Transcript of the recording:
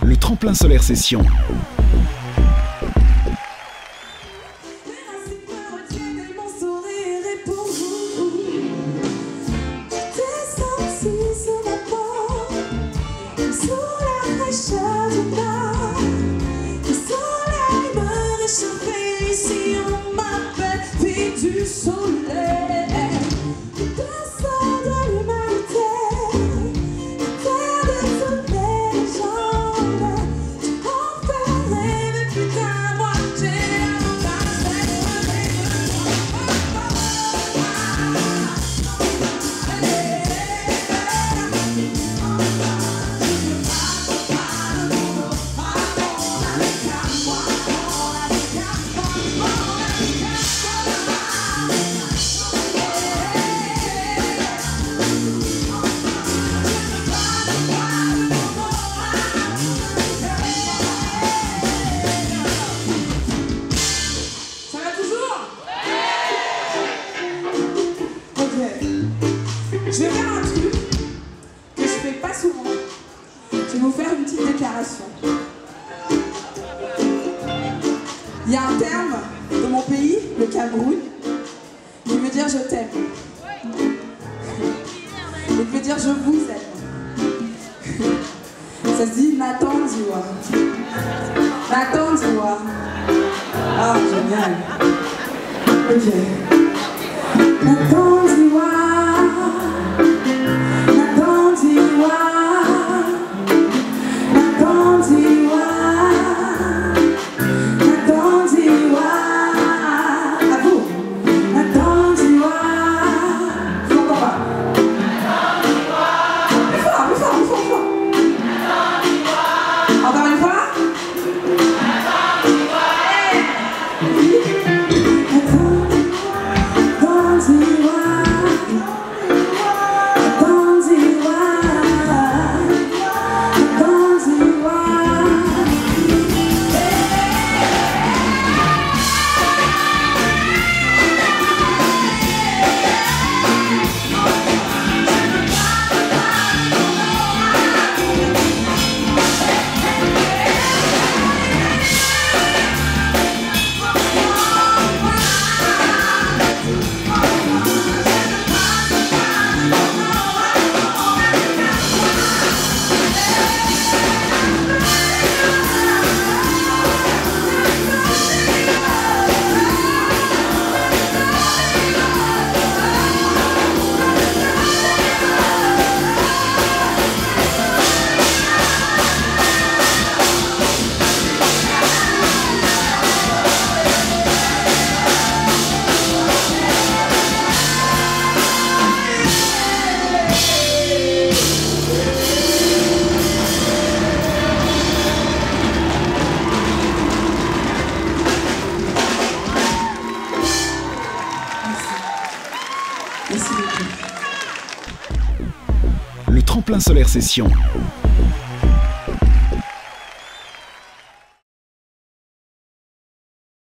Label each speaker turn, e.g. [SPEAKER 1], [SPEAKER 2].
[SPEAKER 1] Le tremplin solaire session.
[SPEAKER 2] Du soleil, descend de l'humanité, terre de toutes les légendes, tu enferrais mais putain moi j'ai Je vais faire un truc que je fais pas souvent. Je vais vous faire une petite déclaration. Il y a un terme de mon pays, le Cameroun, qui veut dire je t'aime. Il veut dire je vous aime. Ça se dit Nathan Ziwa. Nathan Ziwa. Ah, génial. Ok. Nathan Ziwa.
[SPEAKER 1] Le tremplin solaire session.